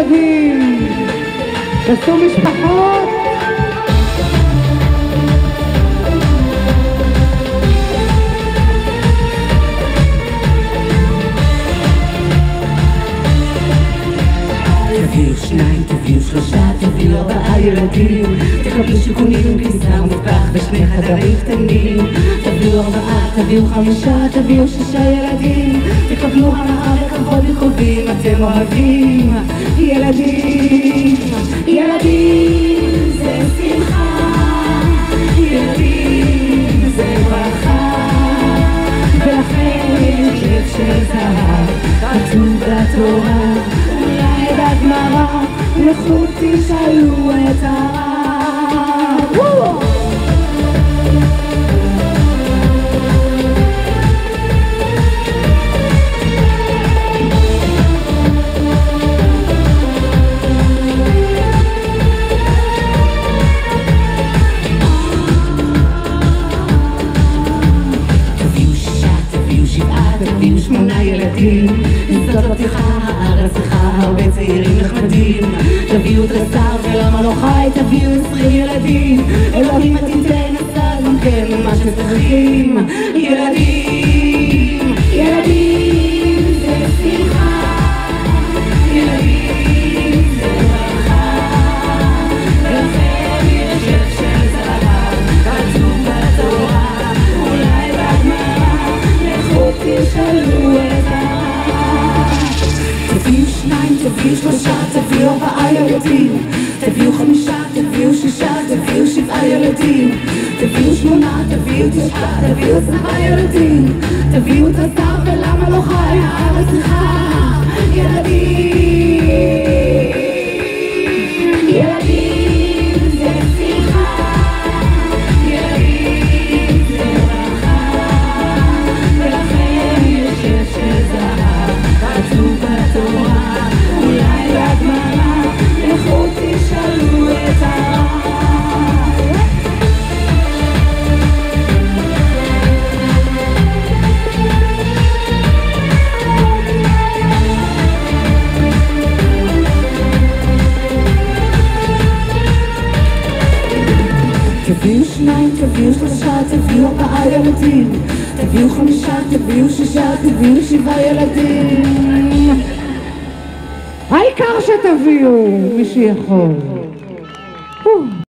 ילדים, תעשו משפחות. תביאו שניים, תביאו שלושה, תביאו 4 ילדים, תקבלו שיכונים, כיסא ומטבח ושני חדרים קטנים. תביאו 4, תביאו 5, תביאו 6 ילדים, תקבלו הנאה וכבוד וקרובים אתם אוהבים. ילדים, ילדים זה שמחה, ילדים זה ברכה, ולכן יש לב של זהב כתוב בתורה, אולי בגמרא, לכו תשאלו את הרב. תביאו 6, תביאו 7, תביאו 8 ילדים, זאת בטיחה, הארץ צריכה הרבה צעירים נחמדים. תביאו תרסר ולמה לא חי, תביאו 20 ילדים, אלוהים תיתן עשה גם כן מה שצריכים. ילדים, ילדים זה שמחה, ילדים זה ברכה, ולכם יש לב של זהב כתוב בתורה, אולי בגמרא, לכו תשאלו את הרב. תביאו 2, תביאו 3, תביאו 4 ילדים, תביאו 5, תביאו 6, תביאו 7 ילדים, תביאו 8, תביאו 9, תביאו 10 ילדים, תביאו את השר ולמה לא חי, הארץ צריכה ילדים. ילדים זה שמחה, ילדים זה ברכה, ולכן יש לב של זהב כתוב בתורה, אולי בגמרא, לכו תשאלו את הרב. תביאו 2, תביאו 3, תביאו 4 ילדים, תביאו 5, תביאו 6, תביאו 7 ילדים, העיקר שתביאו מי שיכול.